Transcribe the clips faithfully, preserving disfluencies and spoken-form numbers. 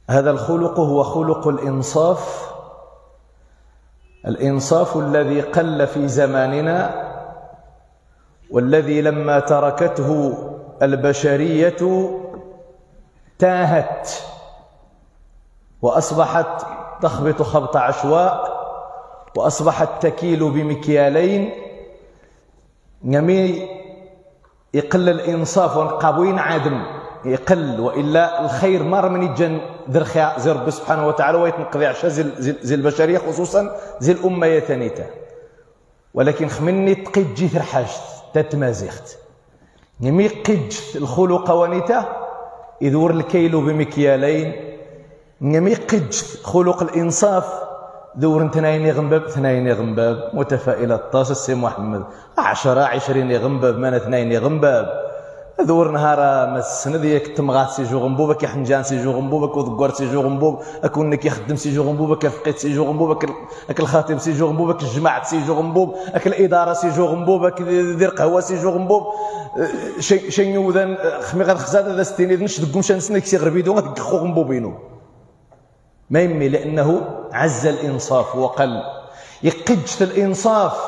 هذا الخلق هو خلق الإنصاف، الإنصاف الذي قل في زماننا، والذي لما تركته البشرية تاهت وأصبحت تخبط خبط عشواء، وأصبحت تكيل بمكيالين. نمي يقل الإنصاف ونقابوين عدم يقل، وإلا الخير مر من يجن درخيا زي ربي سبحانه وتعالى ويتنقضي عشاء زي, زي, زي البشرية، خصوصا زي الأمة يتنيتا. ولكن خمني تقيد جيث الحاجت تتمازيخت نمي قيد الخلق ونيته يدور الكيل بمكيالين. نمي قيد خلق الإنصاف دور ثنين غنباب ثنين غنباب متفائلة الطاس السي محمد عشرة عشرين غنباب مانا ثنين غنباب دور نهار ما السنة ديك تمغات سيجو غنبوب كي حنجان سيجو غنبوب وذكور سيجو غنبوب اكون كي يخدم سيجو غنبوب كفقيت سيجو غنبوب اك الخاتم سيجو غنبوب اك الجماعة سيجو غنبوب اك الإدارة سيجو غنبوب اك دير قهوة سيجو غنبوب شي شي نوذن خمي غاد خزاد هذا ستيني نشدكم شنسنك سي غربيدو غتكخو غنبوبينو ما يمي، لأنه عز الإنصاف وقل يقجت الإنصاف.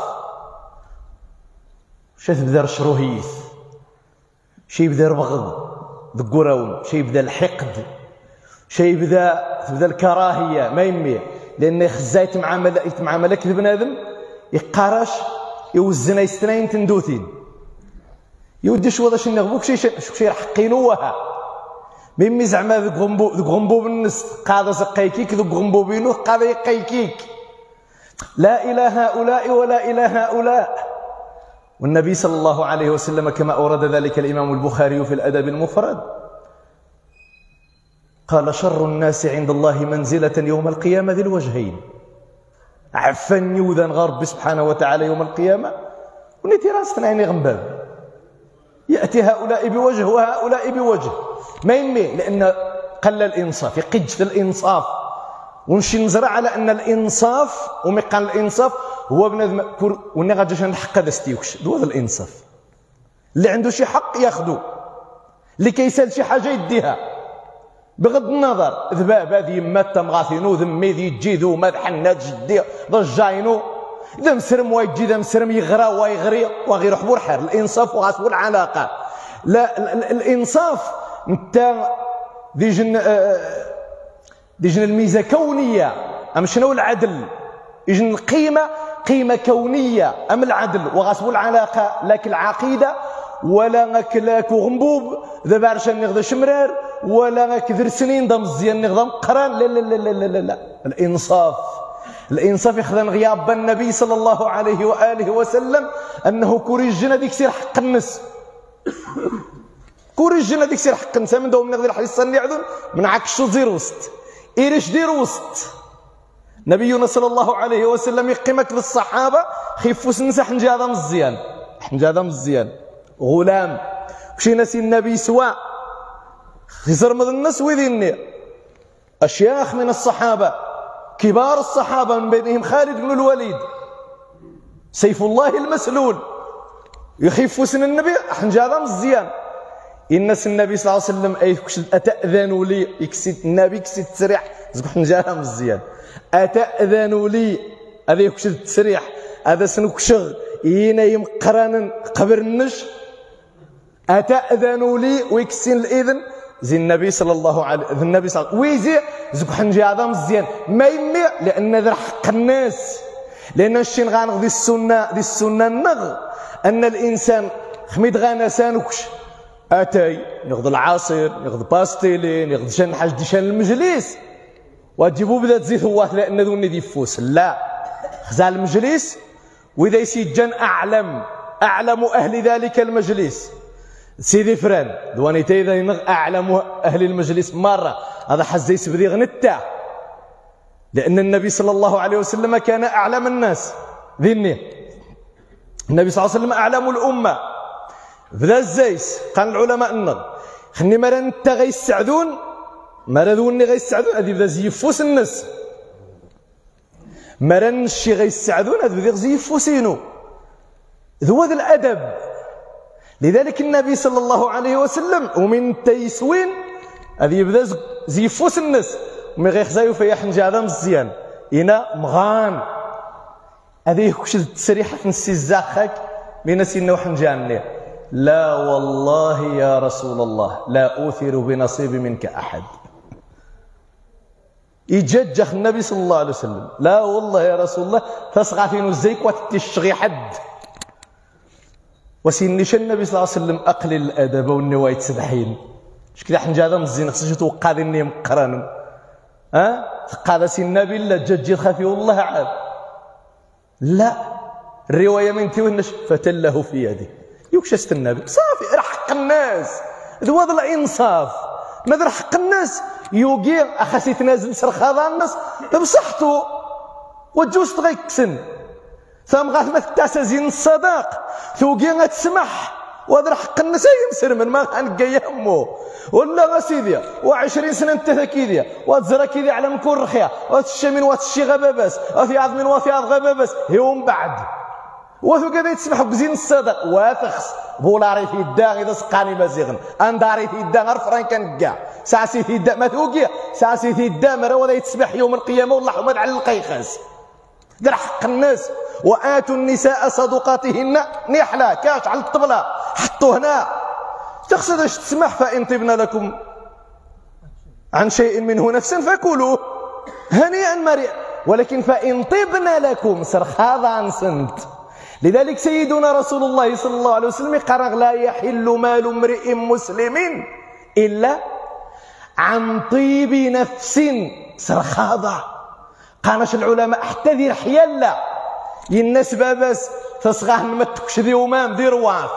شي تبدا الشروهيث، شي يبدا البغض ذكوراون، شي يبدا الحقد، شي يبدا تبدا الكراهية. ما يمي، لأن خزا يتمعامل يتمعامل كذ بنادم يقارش يوزنا يستنين تندوثين يودي شو هذا شي نغبوك شي شي حقينوها. ميمي زعما ذوك غنبوب ذوك غنبوب الناس قاده سقيكيك ذوك غنبوبينو قاده يقيكيك. لا إلى هؤلاء ولا إلى هؤلاء. والنبي صلى الله عليه وسلم كما أورد ذلك الإمام البخاري في الأدب المفرد قال: شر الناس عند الله منزلة يوم القيامة ذي الوجهين. عفن يوذن غرب سبحانه وتعالى يوم القيامة ونيتي راس عيني غنباب، يأتي هؤلاء بوجه وهؤلاء بوجه. ما يمي، لأن قل الإنصاف يقج الإنصاف. ونمشي نزرع على أن الإنصاف ومقال الإنصاف هو بنادم وني غادي نحق هذا ستيوكش دو هذا الإنصاف. اللي عنده شي حق ياخذو، اللي كيسال شي حاجة يديها بغض النظر ذباب هذه يما تمغاثينو ذمي ذي تجيدو ما حنات جدي ضجاينو إذا مسرم ويجي إذا مسرم يغرى ويغري وغير حبور حار. الإنصاف وغاسبو العلاقة. لا الإنصاف انت دي جن دي جن الميزة كونية أم شنو العدل؟ يجن القيمة قيمة كونية أم العدل وغاسبو العلاقة. لك العقيدة ولا غاك لاك غنبوب ذا بارشان نغدا شمرار ولا غاك ذر سنين دا مزيان نغدا مقران. لا لا لا لا لا لا. الإنصاف الإنصاف يخدم غياب النبي صلى الله عليه وآله وسلم أنه كوريجنا ديك سير حق الناس كوريجنا ديك سير حق الناس من دوم نغدي الحديث صلي عذن من عكشو زير وسط إيرش دير وسط. نبينا صلى الله عليه وسلم يقيمك للصحابة خيفوا سنسى حنجا هذا مزيان حنجا هذا مزيان غلام وشي ناسي النبي سواء خزر من الناس وذيني أشياخ من الصحابة كبار الصحابة من بينهم خالد بن الوليد سيف الله المسلول يخيفوا سن النبي حنجا هذا مزيان. الناس النبي صلى الله عليه وسلم أي أتأذنوا لي يكسي النبي يكسي التسريح زكو حنجا هذا مزيان. أتأذنوا لي هذا يكسي التسريح هذا سنكشغ ينا يمقران قبر النش أتأذنوا لي ويكسين الإذن زي النبي صلى الله عليه وسلم النبي صلى الله عليه وسلم ويزي زكو حنجي هذا مزيان. ما يمي لأن ذا حق الناس. لأن الشين غانغ دي السنة دي السنة النغ أن الإنسان خميد غانا سانوكش أتاي ياخذ العصير ياخذ باستيلين ياخذ شان حاج دي شان المجلس وتجيبوا بدا تزيد هو لأن ذوني دي فوس. لا خزال المجلس وإذا يسيد جن أعلم أعلم أهل ذلك المجلس سيدي فران دواني تيذا ينغ أعلم أهل المجلس مرة هذا حز يسبدي غنتا. لأن النبي صلى الله عليه وسلم كان أعلم الناس ذني. النبي صلى الله عليه وسلم أعلم الأمة بدا الزيس قال العلماء النغ خني مرة نتا غيسعدون مرة ذوني غيسعدون هذه بدا زيفوس الناس مرة نشي غيسعدون هذا بدا زيفوسينو ذو هذا الأدب. لذلك النبي صلى الله عليه وسلم ومن تيسوين هذه يبدا زيفوس الناس مي غير خزايو فيا حنجه هذا مزيان هنا مغان هذه كلشي التسريحه نسي الزاخك من سينا وحنجاني لا والله يا رسول الله لا اوثر بنصيبي منك احد. يججخ النبي صلى الله عليه وسلم لا والله يا رسول الله تصغى في نزيك وتتشغي حد. وسينيش النبي صلى الله عليه وسلم اقلل الادب والنوايا تسبحين شكون حنجه هذا مزيان خصك توقع ذني مقرن ها تقى سي النبي لا جاجي خافي والله عاد لا الروايه من تيونش فتله في يدي يوكشست النبي صافي راه حق الناس هذا هذا الانصاف ماذا حق الناس يوقي اخاسي تنازل سرخاض الناس بصحته وجوز تغيكسن ثم غاث ما تتاسزين الصداق توقي غتسمح وهذا حق الناس يمسر من ما غنلقى يمو ولا غسيديا وعشرين سنه انت ثكيديا وتزرا كيديا على مكون رخيا وتشي من وتشي غباباس وفي عظم من وفي عظم غباباس يوم بعد وثو كذا يتسمح بزين الصدق واتخس بولاري في الداغ اذا سقاني مزيغن انداري في الداغ فران كان كاع ساسي في الداغ ما توقيا ساسي في الداغ راه ولا يتسبح يوم القيامه والله حمد على القيخاس دار حق الناس. واتوا النساء صدقاتهن نحله كاش على الطبله حطوا هنا تقصد اش تسمح فان طبن لكم عن شيء منه نفسا فكلوه هنيئا مريئا ولكن فان طبن لكم سرخاضا سنت. لذلك سيدنا رسول الله صلى الله عليه وسلم قال لا يحل مال امرئ مسلم الا عن طيب نفس سرخاضا. قالش العلماء حتى ذي حيالا الناس باباس تصغاه ما تكشذي ومام دير واف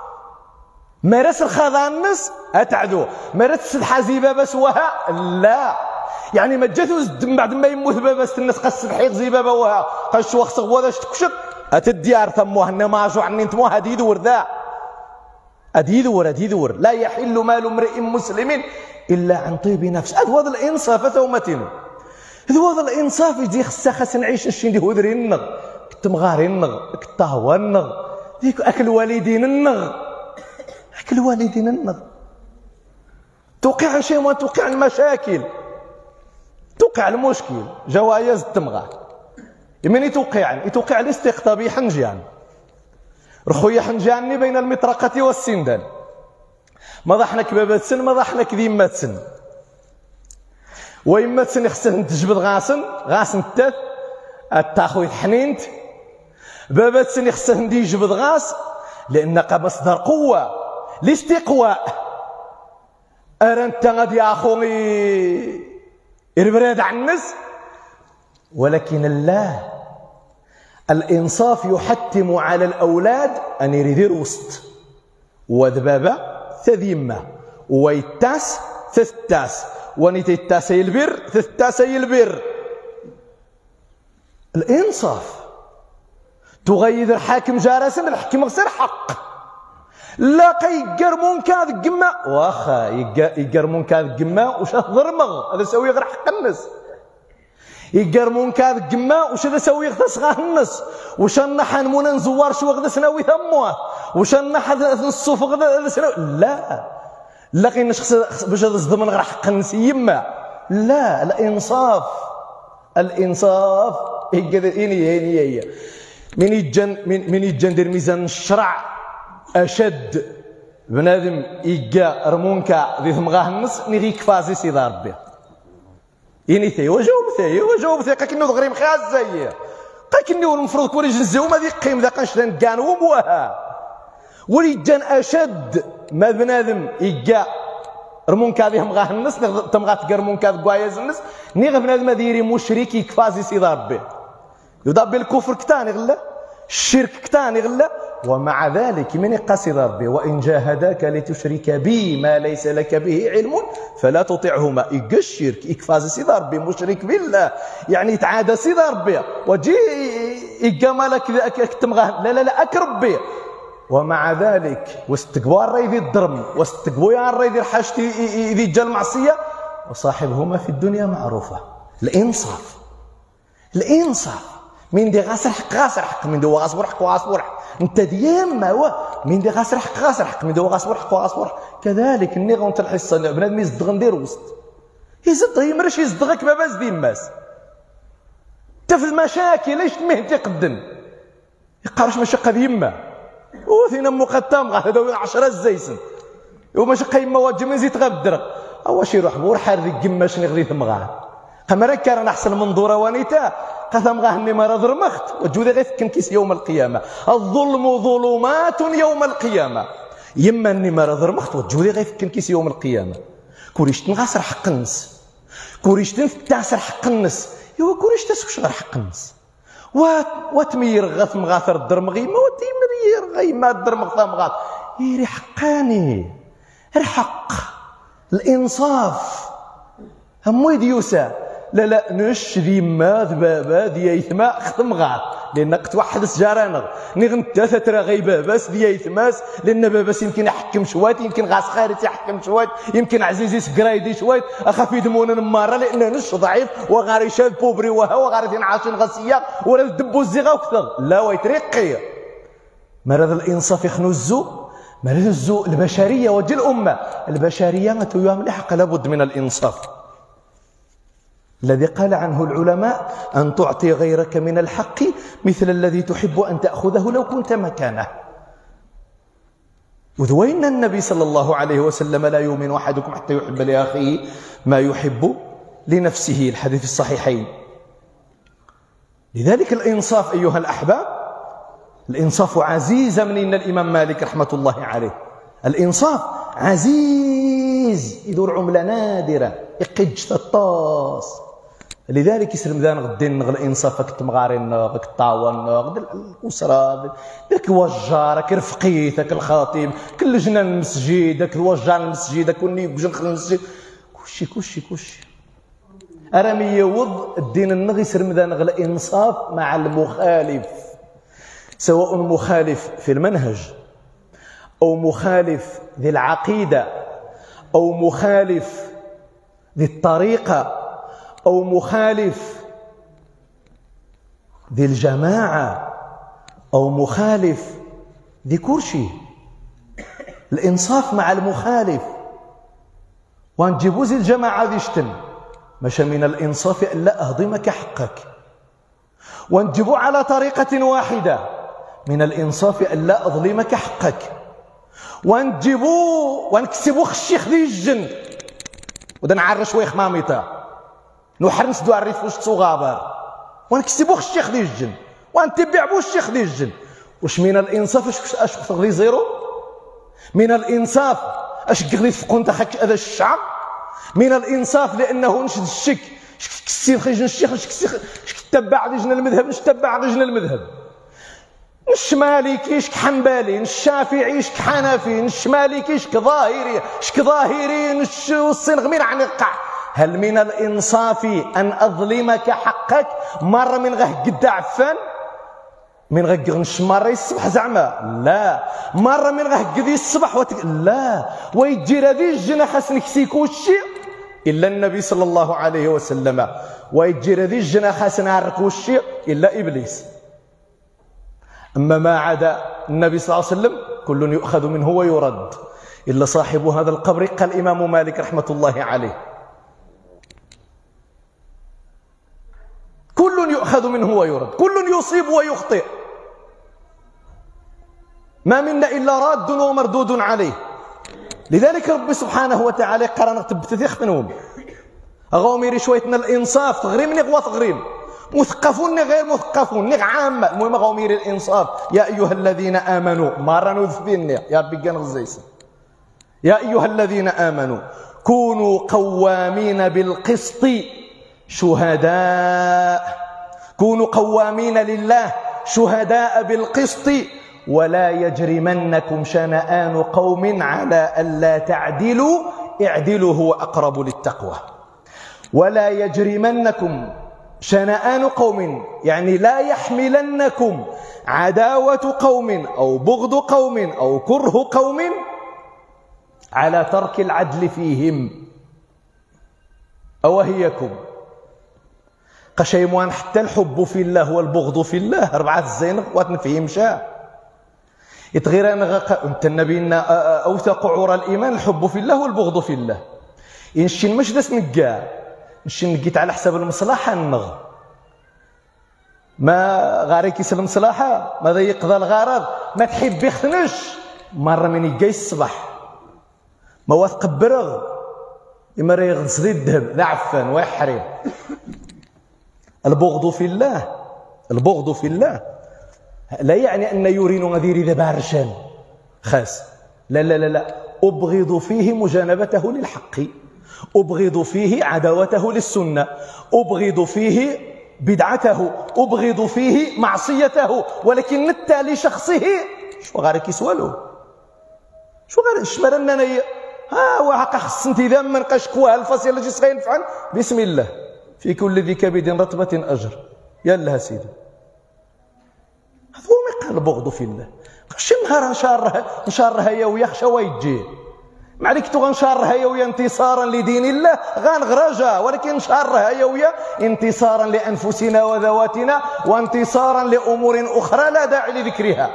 مارس الخاضع الناس اتعدو مارس الحازي باباس وها لا يعني ما جاتو الدم بعد ما يموت باباس الناس قص بحيق زي بابا وها قاش وخص غواش تكشف اتديار ثموها انما ما جو عني انت هادي يدور ذا ادي يدور ادي يدور لا يحل مال امرئ مسلم الا عن طيب نفس هذا هو الانصاف ثومتين هذا هو الانصاف يجي خصها خاص نعيش نشي ندي هودري النغ كنت مغاري النغ كنت هو النغ ديك اكل والدين النغ اكل والدين النغ توقع شيء ما توقع المشاكل توقع المشكل جوايز التمغار من يتوقع يتوقع الاستقطابي حنجان رخويا حنجاني بين المطرقه والسندان ما ضحنا كبابات سن ما ضحنا كذيمات سن وإما تسني خصها تجبد غاسن غاسن التاث التاخوي حنينت بابا تسني خصها ندي يجبد غاس لأنك مصدر قوة الاستقواء أرى أنت غادي يا أخوي يربراد عن الناس ولكن الله الإنصاف يحتم على الأولاد أن يريدير وسط وذبابة ثذيمة ويتاس ثتاس ونيتي التاسي البر التاسي البر الانصاف تغيد الحاكم جارسا الحكم غسر حق لا يقرمون كاد قما واخا يقرمون كاد قما وش ضرمغ هذا سوي غير حق الناس يقرمون كاد قما وش هذا سوي غير صغار الناس وش نحن مونا نزوار شو غدا سناوي ثموه وش نحن الصوف غدا سناوي لا لكن شخص باش هذا الضمن غير حق الناس يما لا الانصاف الانصاف هي هي هي من يجن من من يجن دير ميزان الشرع اشد بنادم يجا رمونكا ذي ثمغاه النص ني كفازي سيدي ربي يعني ثي وجاوب ثي وجاوب ثي كنو غريم خازي كنو المفروض كوري جنزيو ما ذي قيم ذا قنشلان كانوا بوها وليجان اشد ما بنادم يجا رمون كاذي مغاه الناس تمغا تقرمون كاذ كوايز الناس ني غير بنادم ديري مشرك يكفازي سيدي ربي يضاب الكفر كتاني غلا الشرك كتاني غلا ومع ذلك من يقصد ربي وان جاهداك لتشرك بي ما ليس لك به علم فلا تطعهما يقى الشرك يكفازي سيدي ربي مشرك بالله يعني يتعادى سيدي ربي وجي يقى مالك تمغاه لا لا لا اكربي ومع ذلك واستقبوا الري ذي الضرم واستقبوا يا الري ذي الحاجتي ذي جا المعصيه وصاحبهما في الدنيا معروفه الانصاف الانصاف من دي غاسر حق غاسر حق من دي غاسر حق وغاسر حق انت ديما هو من دي غاسر حق غاسر حق من دي غاسر حق وغاسر حق كذلك النغه وانت الحصه بنادم يزدغ ندير وسط يزد يمرش يزدغك باباس ديماس انت في المشاكل ايش تمهدي قدن يقارش مشقه ديما وثينا مقدم هذا عشرة الزيسن ومشقه يما واجب من زيت غبدر اواش يروح بور حار ذيك قماش نغري ثمغاه قمرا كان احسن منظوره ونيتا قثم غاهني مرض رمخت وجودي غير كنكيس يوم القيامه الظلم ظلمات يوم القيامه يما اني مرض رمخت وجودي غير كنكيس يوم القيامه كوريش تنغاسر حق الناس كوريش تنتعسر حق الناس يوا كوريش تسكش غير حق الناس وات واتمير غث مغاثر الدرمغي ما وتيمرير غي ما الدرمغ ثمغات يري حقاني الحق الانصاف هموي ديوسا لا لا نش ذي ما ذبابا ذي يثما ختم غات لان قت واحد سجارانغ نغن ثلاثه ترى غي باباس ذي يثماس لان باباس يمكن يحكم شوات يمكن غاس خارج يحكم شوات يمكن عزيزي سكرايدي شوات اخاف يدمون الماره لان نش ضعيف وغاري شاب بوبري وها وغاري ينعاشين غسيه ولا دبو الزيغه وكثر لا ويترقي مرض الانصاف يخنزو مرض الزو البشريه وجه الامه البشريه ما توام لحق لابد من الانصاف الذي قال عنه العلماء أن تعطي غيرك من الحق مثل الذي تحب أن تأخذه لو كنت مكانه وذوين النبي صلى الله عليه وسلم لا يؤمن أحدكم حتى يحب لأخيه ما يحب لنفسه الحديث الصحيحين لذلك الإنصاف أيها الأحباب الإنصاف عزيز من إن الإمام مالك رحمة الله عليه الإنصاف عزيز يدور عملة نادرة يقج الطاس لذلك يسلم ذا غدين نغ الانصاف كنت مغارين غك الطاون غد الاسره داك وجارك رفقيتك الخطيب كل جنا المسجد داك الوجار المسجد داك وني بجن خل المسجد كلشي كلشي كلشي ارامي يوض الدين النغ يسلم ذا نغ الانصاف مع المخالف سواء مخالف في المنهج او مخالف ذي العقيده او مخالف ذي الطريقه أو مخالف ذي الجماعة أو مخالف ذي كرشي الإنصاف مع المخالف وانجيبوا زي الجماعة ذي شتن مشى من الإنصاف إلا أهضمك حقك وانجيبوا على طريقة واحدة من الإنصاف إلا أظلمك حقك وانجيبوا وانكسبوا الشيخ ذي الجن ودا نعرش ويخ ماميتا نحرس دو عريف واش تصغابر ونكسبوه الشيخ ديال الجن ونتبع بو الشيخ ديال الجن واش من الانصاف اش اش تغلي زيرو من الانصاف اش غلي تفقوا انت خاك هذا الشعب من الانصاف لانه نشد الشك كسي خرج الشيخ كسي تبع رجل المذهب نش تبع رجل المذهب نش مالكي شك حنبالي نش شافعي شك حنفي نش مالكي شك ظاهري شك ظاهري نش الصين غمير عن القاع هل من الإنصاف أن أظلمك حقك مرة من غه قد عفان من غه نش مرة يصبح زعما لا مرة من غه قد يصبح وتك... لا ويجي هذه الجنة خاص نكسيكو الشيء إلا النبي صلى الله عليه وسلم ويجي هذه الجنة خاص نعرقو الشيء إلا إبليس أما ما عدا النبي صلى الله عليه وسلم كل يؤخذ منه ويرد إلا صاحب هذا القبر قال الإمام مالك رحمة الله عليه كل يؤخذ منه ويرد كل يصيب ويخطئ ما منا إلا راد ومردود عليه لذلك رب سبحانه وتعالى قرن تبتثيخ منهم غوميري شويتنا الإنصاف تغريم نغوى تغريم مثقفون غير مثقفون نغ عامة المهم غوميري الإنصاف يا أيها الذين آمنوا مرة نذفيني يا ربي كان غزيس يا أيها الذين آمنوا كونوا قوامين بالقسط شهداء كونوا قوامين لله شهداء بالقسط ولا يجرمنكم شنآن قوم على ألا تعدلوا اعدلوا هو أقرب للتقوى ولا يجرمنكم شنآن قوم يعني لا يحملنكم عداوة قوم أو بغض قوم أو كره قوم على ترك العدل فيهم أوهيكم قشيموان حتى الحب في الله والبغض في الله أربعة الزينب واتنفهم شاء يتغير أن انت النبي أوثق عور الإيمان الحب في الله والبغض في الله ينشي مش داس نكا نشي نقيت على حساب المصلحة النغ ما غاري كيس المصلحة ماذا يقضى الغرض ما تحب يخنش مرة من يجي الصباح ما واثق برغ إما راه يغنص ذي الذهب لا عفان ويحرم. البغض في الله البغض في الله لا يعني أن يورين غدير إذا بارشان خاس لا لا لا لا أبغض فيه مجانبته للحق أبغض فيه عداوته للسنة أبغض فيه بدعته أبغض فيه معصيته ولكن التالي شخصه شو غير كيسوالو شو غير شمال أننا ها وحق خصنت إذا من قشكوها الفصل اللي جيس نفعل بسم الله في كل ذي كبد رطبة أجر يلا سيدي هذا هو مقال البغض في الله شي نهار نشارها نشارها يا ويخشى ويجي معليك تو غنشارها يا ويا انتصارا لدين الله غنغرجا ولكن نشارها يا ويا انتصارا لأنفسنا وذواتنا وانتصارا لأمور أخرى لا داعي لذكرها.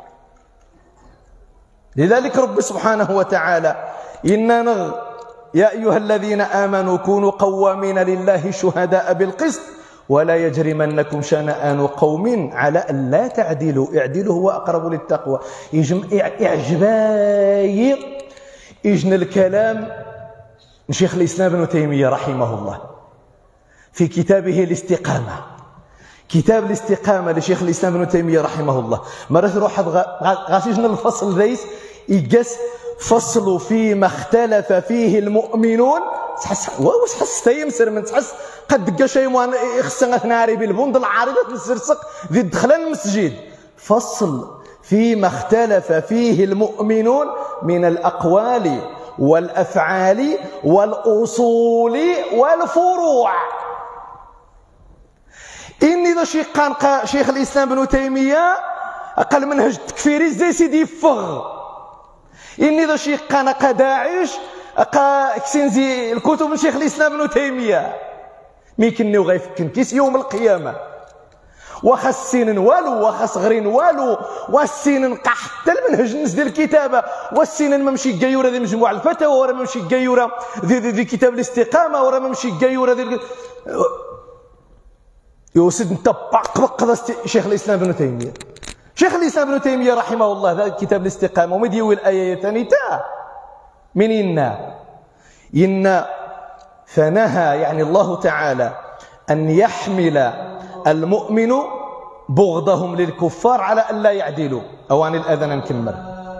لذلك رب سبحانه وتعالى إنا نغ يا أيها الذين آمنوا كونوا قوامين لله شهداء بالقسط ولا يجرمنكم شنآن قوم على أن لا تعدلوا اعدلوا هو أقرب للتقوى. يجم إعجباي إجن الكلام شيخ الإسلام ابن تيمية رحمه الله في كتابه الاستقامة كتاب الاستقامة لشيخ الإسلام ابن تيمية رحمه الله مرة روح غاسيجنا الفصل ذيس يجس فصل فيما اختلف فيه المؤمنون تحس واش حس تيمسر من تحس قد دقا شي موان يخصنا ناري بالبوند العارضه السرسق ذي دخل المسجد فصل فيما اختلف فيه المؤمنون من الأقوال والأفعال والأصول والفروع. إني ذا شي قان شيخ الإسلام ابن تيمية أقل منهج التكفيري زي سيدي يفغ إني ذا شي قان قداعش أقا كسنزي الكتب من شيخ الإسلام ابن تيمية ميكني وغيفكن كيس يوم القيامة واخا السين والو واخا صغرين والو والسين نقع حتى المنهج الناس ديال الكتابه والسين ما مشي كايوره ديال مجموع الفتاوى ولا ما مشي كايوره ديال دي, دي كتاب الاستقامه ولا ما مشي كايوره ديال يوسد انت بق بق شيخ الاسلام ابن تيميه شيخ الاسلام ابن تيميه رحمه الله ذا كتاب الاستقامه ومديوي الايه ثاني تا من إنا إن فنهى يعني الله تعالى أن يحمل المؤمن بغضهم للكفار على أن لا يعدلوا. أوان الأذان نكمل.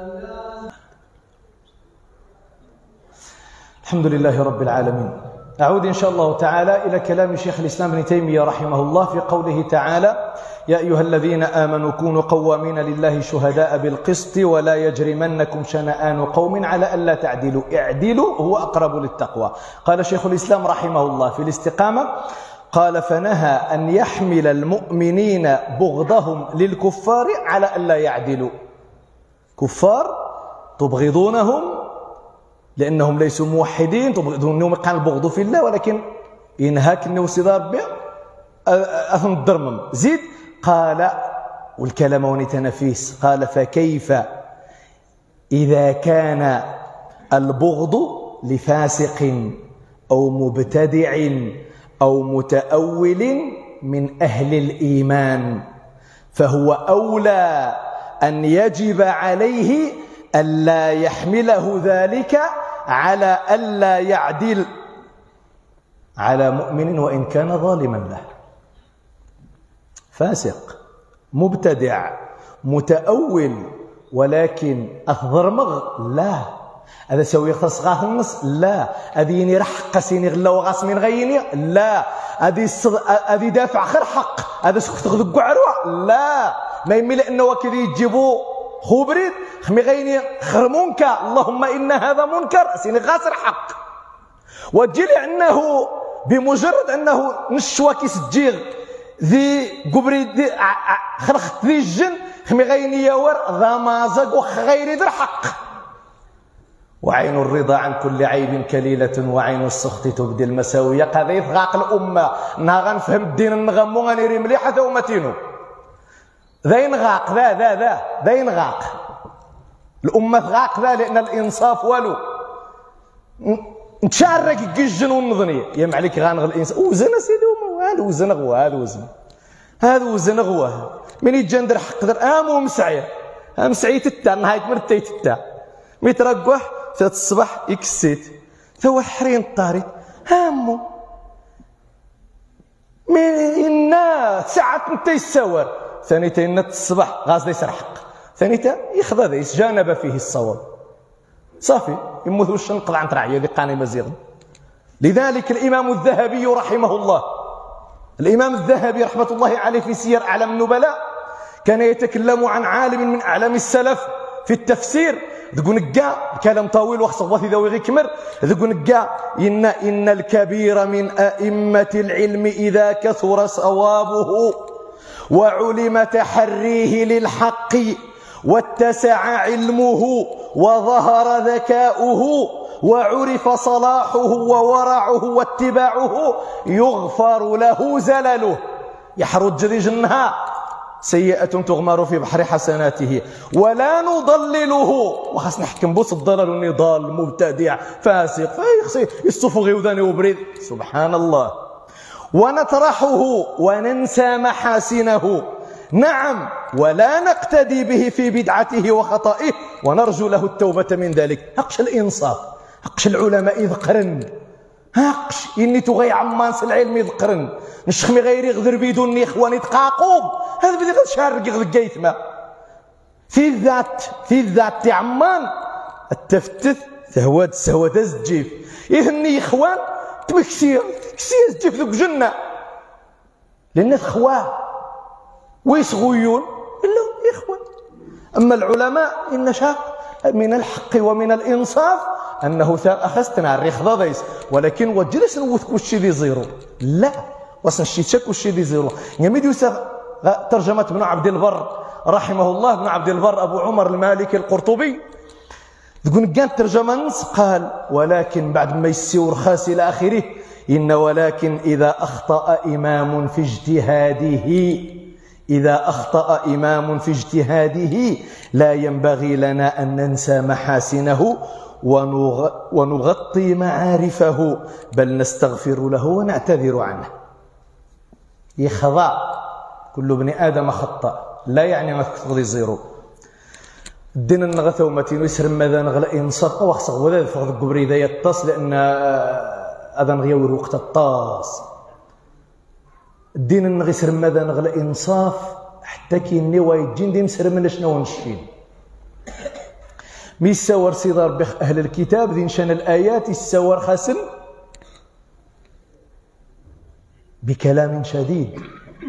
الحمد لله رب العالمين. أعود إن شاء الله تعالى إلى كلام شيخ الإسلام ابن تيمية رحمه الله في قوله تعالى يا أيها الذين آمنوا كونوا قوامين لله شهداء بالقسط ولا يجرمنكم شنآن قوم على ألا تعدلوا اعدلوا هو أقرب للتقوى. قال شيخ الإسلام رحمه الله في الاستقامة قال فنهى أن يحمل المؤمنين بغضهم للكفار على ألا يعدلوا. كفار تبغضونهم لأنهم ليسوا موحدين تبغضونهم كان البغض في الله ولكن ينهاك النوسي ربي أثن الدرمم زيد قال والكلام ونتنفيس قال فكيف إذا كان البغض لفاسق أو مبتدع أو متأول من أهل الإيمان فهو أولى أن يجب عليه ألا يحمله ذلك على ألا يعدل على مؤمن وإن كان ظالما له. فاسق مبتدع متأول ولكن أثضرمغ لا هذا سوي يختص غاث النص لا هذه يرحق سيني غلا وغاس من غيني لا هذه هذه دافع خير حق هذا سكت غدق عروه لا ما يمي لأنه كذا يجيبوا خبريد خمي غيني خير منكر اللهم إن هذا منكر سيني غاسر حق وتجي لأنه بمجرد أنه نشوى كيس تجيغ ذي قبري ذي خرخت ذي الجن خمي غيني يور ذا مازق وخغيري ذر حق. وعين الرضا عن كل عيب كليلة وعين السخط تبدي المساوية هذا يفغاق الأمة نها غنفهم الدين النغمو غنيري مليحة ثومتينو ذا ينغاق ذا ذا ذا ذا ينغاق الأمة فغاق ذا لأن الإنصاف والو نتشارك كيجن ونظني يا معليك غانغ الانسان وزن سيدي وما هذا وزن غوا هذا وزن هذا وزن غوا من يجي ندير حق در امو مسعيه مسعيت تاع نهايه مرتيت تاع مي ترقح ثلاث الصباح يكسيت ثوا حرين طاري هامو من ساعه انت يسور ثانيتا ينت الصباح غاز يسرح حق ثانيتا يخذ هذا يتجانب فيه الصواب صافي يموت وش نقطع عن ترعيه ذي قاني مزيغ. لذلك الامام الذهبي رحمه الله الامام الذهبي رحمه الله عليه في سير اعلام النبلاء كان يتكلم عن عالم من اعلام السلف في التفسير ذو نقا كلام طويل وخص غوثي ذوي غي كمر ذو نقا ان ان الكبير من ائمه العلم اذا كثر صوابه وعلم تحريه للحق واتسع علمه وظهر ذكاؤه وعرف صلاحه وورعه واتباعه يغفر له زلله يحرج جدي جنها سيئة تغمر في بحر حسناته ولا نضلله وخاص نحكم بوس الضلال والنضال مبتدع فاسق فيخصي يصفغي وذاني وبريد سبحان الله ونطرحه وننسى محاسنه نعم ولا نقتدي به في بدعته وخطئه ونرجو له التوبة من ذلك. هقش الإنصاف هقش العلماء يذكرن هقش إني تغي عمانس العلم يذكرن نشخمي غيري غذر بيدوني إخواني تقاقوم هذا بدي غير شارق غذر قيثما في الذات في الذات تعمان التفتث ثهوات سهوات الزجيف يهني إخوان تمكسير كسير الزجيف ذوك جنة لأن خواه ويصغيون إلا إخوان. أما العلماء إن شاق من الحق ومن الإنصاف أنه أخذتنا الرخضة ديس ولكن وجلس نوثك وشي دي زيرو لا وسنشيتشك وشي دي زيرو يميد يوسف ترجمة ابن عبد البر رحمه الله ابن عبد البر أبو عمر المالكي القرطبي تقول كانت ترجمة نص قال ولكن بعد ما يسيور خاس إلى آخره إن ولكن إذا أخطأ إمام في اجتهاده إذا أخطأ إمام في اجتهاده لا ينبغي لنا أن ننسى محاسنه ونغطي معارفه بل نستغفر له ونعتذر عنه. يخضع كل ابن آدم خطأ لا يعني ما تخذي زيرو الدين النغثة ومتين ويسر ماذا نغلق إنصاف أو أخصق وذا فقد قبري ذا يتص لأن أذن غيور وقت الطاس الدين النغيسر ماذا نغلق إنصاف حتى كي النواي الجين دي مسر من شنو نشين مي السور صدار بخ أهل الكتاب ذي نشان الآيات السور خاسن بكلام شديد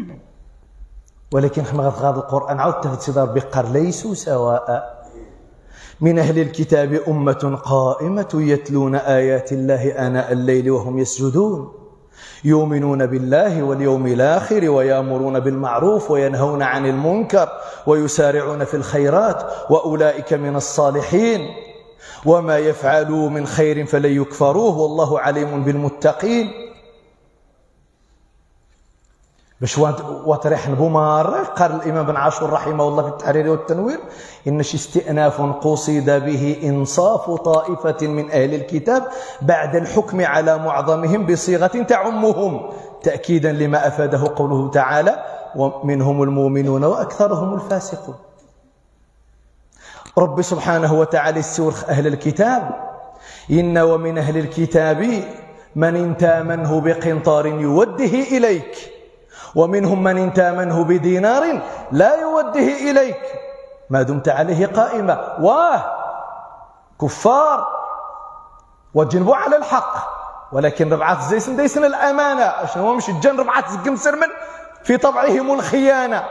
ولكن خما غاد القرآن عاود تفت صدار بقر ليسوا سواء من أهل الكتاب أمة قائمة يتلون آيات الله آناء الليل وهم يسجدون يؤمنون بالله واليوم الآخر ويأمرون بالمعروف وينهون عن المنكر ويسارعون في الخيرات وأولئك من الصالحين وما يفعلوا من خير فلن يكفروه والله عليم بالمتقين. باش وتريح نبومار قال الإمام بن عاشور رحمه الله في التحرير والتنوير إن شي استئناف قصد به إنصاف طائفة من أهل الكتاب بعد الحكم على معظمهم بصيغة تعمهم تأكيدا لما أفاده قوله تعالى ومنهم المؤمنون وأكثرهم الفاسقون. رب سبحانه وتعالى السور أهل الكتاب إن ومن أهل الكتاب من إن تامنه بقنطار يوده إليك ومنهم من إن تامنه بدينار لا يوده إليك ما دمت عليه قائمة. واه كفار وجنبوا على الحق ولكن ربعات زيسن ديسن الأمانة عشان هو مش الجن ربعات زقم سرمن في طبعهم الخيانة.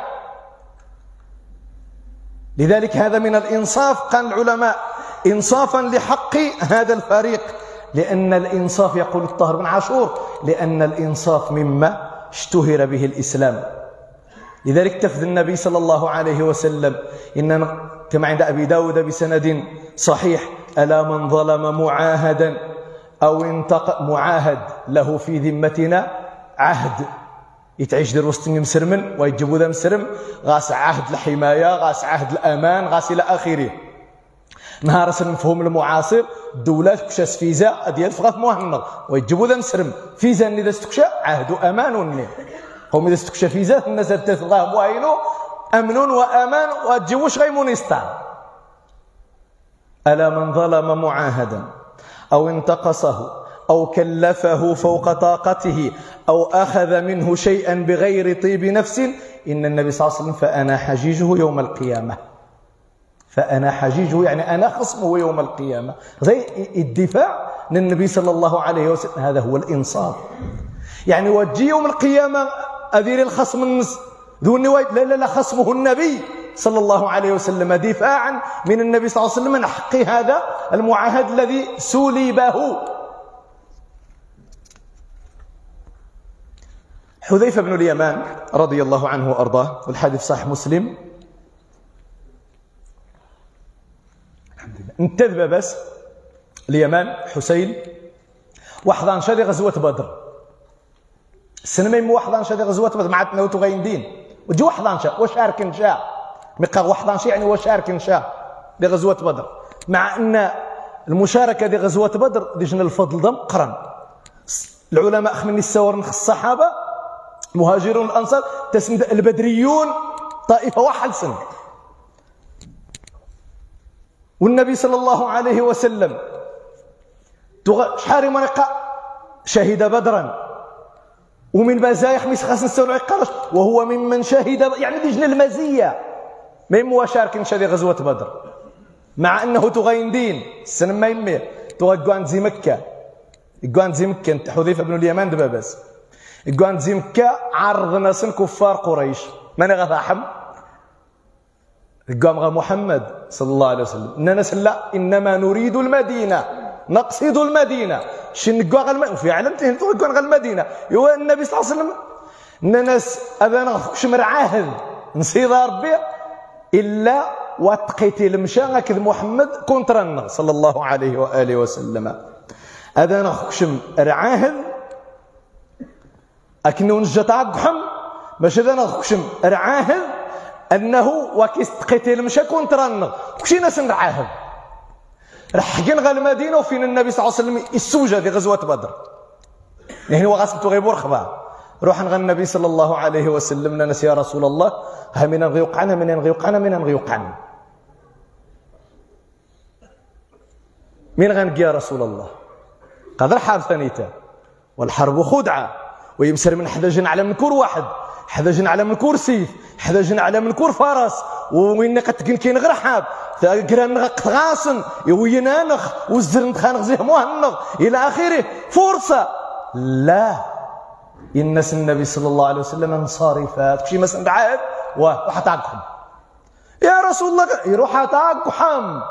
لذلك هذا من الإنصاف قال العلماء إنصافا لحق هذا الفريق لأن الإنصاف يقول الطاهر بن عاشور لأن الإنصاف مما اشتهر به الإسلام. لذلك تفذ النبي صلى الله عليه وسلم إن كما عند أبي داود بسند صحيح ألا من ظلم معاهدا أو انتق معاهد له في ذمتنا عهد يتعيش دير وسط مسرمن ويجيبوا ذا مسرم غاس عهد الحماية غاس عهد الأمان غاس إلى آخره نهار المفهوم المعاصر الدولات كشاس فيزا ديال فغاف مهنغ ويجيبوا ذا مسرم فيزا اذا استكشى عهد امان وني قوم اذا استكشى فيزا الناس تلقاه واينو امن وامان وتجيبوش غيمون يسطع. الا من ظلم معاهدا او انتقصه او كلفه فوق طاقته او اخذ منه شيئا بغير طيب نفس ان النبي صلى الله عليه وسلم فانا حجيجه يوم القيامه. فأنا حجيجه يعني أنا خصمه يوم القيامة. زي الدفاع للنبي صلى الله عليه وسلم، هذا هو الإنصاف. يعني وجي يوم القيامة أذير الخصم النس ذو النوايد، لا لا لا، خصمه النبي صلى الله عليه وسلم دفاعا من النبي صلى الله عليه وسلم من حق هذا المعاهد الذي سلبه. حذيفة بن اليمان رضي الله عنه وأرضاه، والحديث صحيح مسلم، انتذب بس اليمان حسين واحد انشا غزوه بدر. السنه ما يم واحد انشا غزوه بدر مع تناوتو غايندين وتجي واحد انشا وشارك نشا مقا واحد انشا يعني وشارك نشا لغزوه بدر، مع ان المشاركه دي غزوه بدر ديجنا الفضل ده مقرن. العلماء خمن السور نخ الصحابه مهاجرون الانصار تسند البدريون طائفه واحد سنه، والنبي صلى الله عليه وسلم شحال مرقه شهد بدرا ومن مزايا خميس خاص نسولو عقارش وهو ممن شهد، يعني ديجنا المزيه ما يموا شارك شادي غزوه بدر، مع انه تغيندين السنه ما يمي تغوان زي مكه يقوان زي مكه انت حذيفه بن اليمان دابا بس يقوان زي مكه عرض ناس كفار قريش ماني غفاحم قام غا محمد صلى الله عليه وسلم اننا سلا انما نريد المدينه نقصد المدينه شن قوا غا المدينه في علم تهنتو قوا غا المدينه يوا النبي صلى الله عليه وسلم الناس اذا نخش مرعاهد نصيد ربي الا وتقيتي المشى هكذا محمد كونترن صلى الله عليه واله وسلم اذا نخش رعاهد اكنو نجا تعقحم باش اذا نخش رعاهد انه وكيس تقيتي المشى كونترن كلشي ناس نرعاهد رحقين غا المدينه وفين النبي صلى الله عليه وسلم السوجه في غزوه بدر، يعني هو غاسبتو غير برخبه روح غا النبي صلى الله عليه وسلم لنا يا رسول الله ها من غيوقعنا من غيوقعنا من غيوقعنا من غنقي يا رسول الله قدر حرب ثانيته والحرب خدعه ويمسر من حدا جن على من كور واحد حدا جن على من كور سيف حدا جن على من كور فرس وين قد كاين غير حاب قران غاصن يوينانخ والزرن خانغ زيه مهنغ الى اخره فرصه لا الناس النبي صلى الله عليه وسلم انصرفات كشي مثلا دعاء وراح تعقحم يا رسول الله يروح تعقحم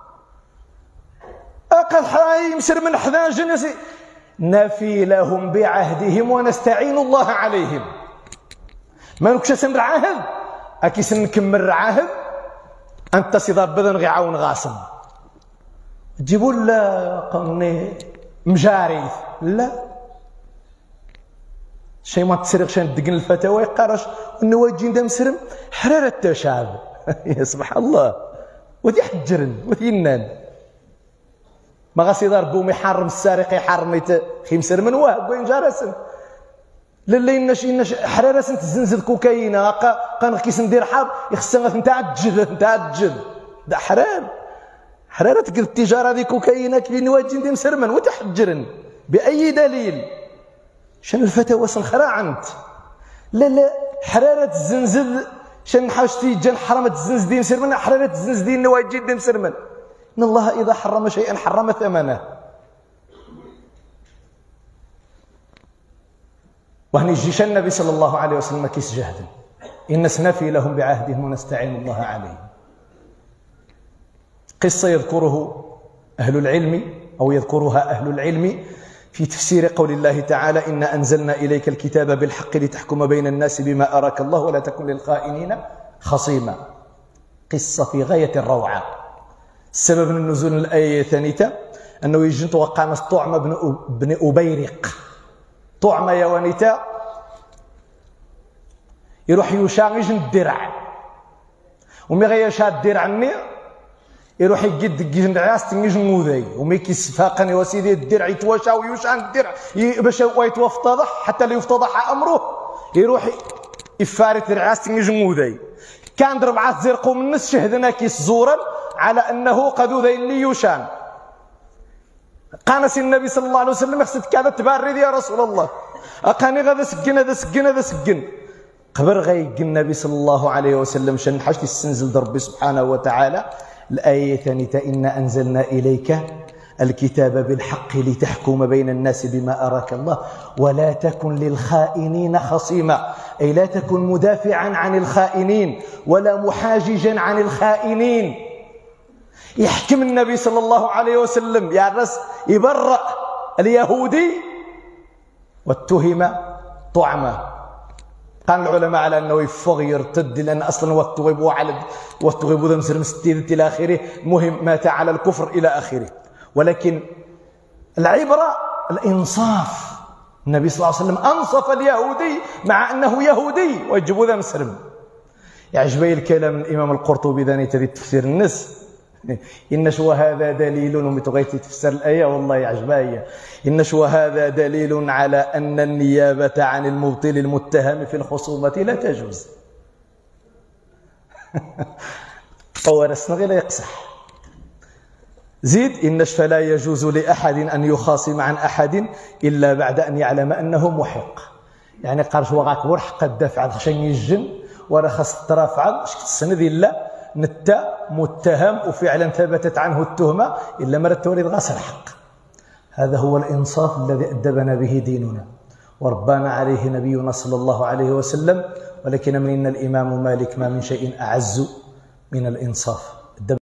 اقل حي مسر من حدا جنسي نفي لهم بعهدهم ونستعين الله عليهم ما نكش سن رعاهد اكي نكمل رعاهد انت صدار بدن غي عاون غاصم تجيبوا لا قني مجاريث لا شي ما تسرقش ندقن الفتاوى يقارش النواجين دا مسرم حراره التشعب يا سبحان الله ودي حجرن ودي ينان ما غاسي دار بوم يحرم السارق يحرم خي مسر من واه وين جارسن للي نش نش حراره تزنزل كوكايينه قان كيس ندير حاب يخصها نتعجل نتعجل دا حرام حراره تقول التجاره دي كوكايينه كلي نواجين دي مسرمن وتحجرن باي دليل شن الفتاوى سنخرا انت لا لا حراره الزنزل شن حاجتي جن حرمت الزنز دي مسرمن حراره الزنز دي نواجين دي مسرمن ان الله اذا حرم شيئا حرم ثمنه وهني جيش النبي صلى الله عليه وسلم كيس جهد إن سنفي لهم بعهدهم ونستعين الله عليهم. قصة يذكره أهل العلم أو يذكرها أهل العلم في تفسير قول الله تعالى إن أنزلنا إليك الكتاب بالحق لتحكم بين الناس بما أراك الله ولا تكن للخائنين خصيما. قصة في غاية الروعة. السبب من نزول الآية الثانية أنه يجي توقع ناس طعم بن بن أبيرق طعم يا ونتا يروح يشاغج الدرع ومي غيشا الدرع الني يروح يقد العياس تنجموذي ومي كيسفاقني وسيدي الدرع يتواشى ويوشان الدرع باش يتوفتضح حتى لا يفتضح امره يروح يفارت العياس تنجموذي كان ربعات زرقوا من الناس شهدنا كيس زورا على انه قد ذي اللي يوشان قانس النبي صلى الله عليه وسلم خصك كذا تبارد يا رسول الله اقاني غدا سكن هذا سكن هذا سكن قبر غيق النبي صلى الله عليه وسلم شن حاجتي استنزل ربي سبحانه وتعالى الآية الثانية إنا أنزلنا إليك الكتاب بالحق لتحكم بين الناس بما أراك الله ولا تكن للخائنين خصيما أي لا تكن مدافعا عن الخائنين ولا محاججا عن الخائنين. يحكم النبي صلى الله عليه وسلم يا الرس يبرأ اليهودي واتهم طعمه. قال العلماء على انه يفغ يرتد لان اصلا وقت غيبوا على وقت غيبوا ذا مسلم ستيد الى اخره المهم مات على الكفر الى اخره. ولكن العبره الانصاف. النبي صلى الله عليه وسلم انصف اليهودي مع انه يهودي ويجيبوا ذا مسلم. يعجبني الكلام من الامام القرطبي ذاني تريد تفسير الناس إن شو هذا دليل ومتغيتي تفسر الآية والله يعجبها إن شو هذا دليل على أن النيابة عن المبطل المتهم في الخصومة لا تجوز. ورسنا غير يقصح زيد إن فلا يجوز لأحد أن يخاصم عن أحد إلا بعد أن يعلم أنه محق. يعني قارش وغاك ورحق الدافع خشن يجن ورا خاص ترافع شكت السند إلا نتا متهم وفعلا ثبتت عنه التهمة إلا مرت تولد غاس الحق. هذا هو الإنصاف الذي أدبنا به ديننا وربانا عليه نبينا صلى الله عليه وسلم. ولكن من إن الإمام مالك ما من شيء أعز من الإنصاف.